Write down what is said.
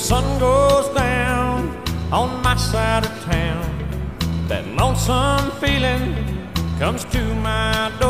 sun goes down on my side of town, that lonesome feeling comes to my door.